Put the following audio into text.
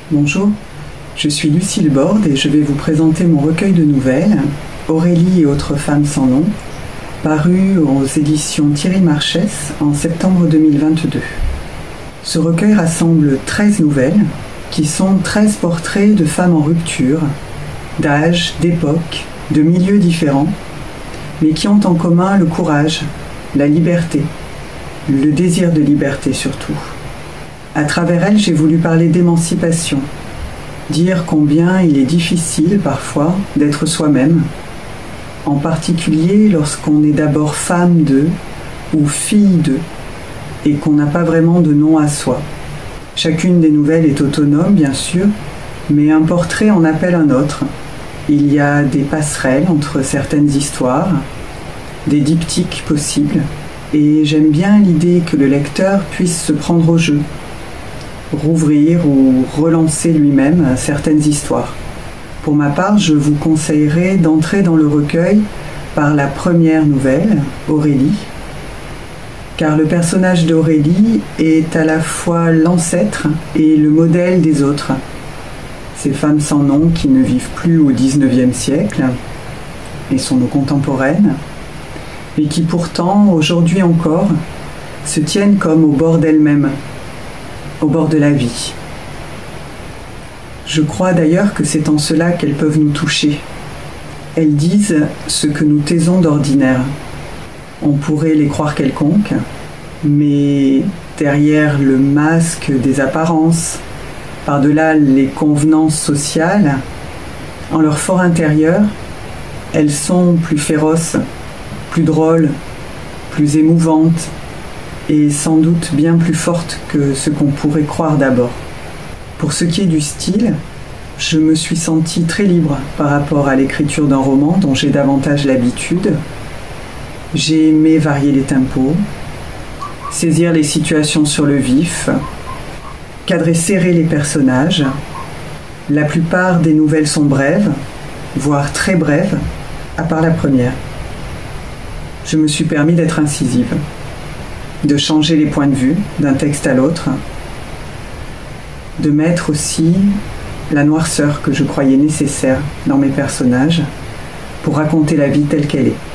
Bonjour, je suis Lucille Borde et je vais vous présenter mon recueil de nouvelles, Aurélie et autres femmes sans nom, paru aux éditions Thierry Marchès en septembre 2022. Ce recueil rassemble 13 nouvelles qui sont 13 portraits de femmes en rupture, d'âge, d'époque, de milieux différents, mais qui ont en commun le courage, la liberté, le désir de liberté surtout. À travers elles, j'ai voulu parler d'émancipation, dire combien il est difficile parfois d'être soi-même, en particulier lorsqu'on est d'abord femme d'eux ou fille d'eux et qu'on n'a pas vraiment de nom à soi. Chacune des nouvelles est autonome, bien sûr, mais un portrait en appelle un autre. Il y a des passerelles entre certaines histoires, des diptyques possibles, et j'aime bien l'idée que le lecteur puisse se prendre au jeu, rouvrir ou relancer lui-même certaines histoires. Pour ma part, je vous conseillerais d'entrer dans le recueil par la première nouvelle, Aurélie, car le personnage d'Aurélie est à la fois l'ancêtre et le modèle des autres. Ces femmes sans nom qui ne vivent plus au XIXe siècle et sont nos contemporaines, mais qui pourtant, aujourd'hui encore, se tiennent comme au bord d'elles-mêmes, au bord de la vie. Je crois d'ailleurs que c'est en cela qu'elles peuvent nous toucher. Elles disent ce que nous taisons d'ordinaire. On pourrait les croire quelconques, mais derrière le masque des apparences, par-delà les convenances sociales, en leur fort intérieur, elles sont plus féroces, plus drôles, plus émouvantes, et sans doute bien plus forte que ce qu'on pourrait croire d'abord. Pour ce qui est du style, je me suis sentie très libre par rapport à l'écriture d'un roman dont j'ai davantage l'habitude. J'ai aimé varier les tempos, saisir les situations sur le vif, cadrer serré les personnages. La plupart des nouvelles sont brèves, voire très brèves, à part la première. Je me suis permis d'être incisive, de changer les points de vue d'un texte à l'autre, de mettre aussi la noirceur que je croyais nécessaire dans mes personnages pour raconter la vie telle qu'elle est.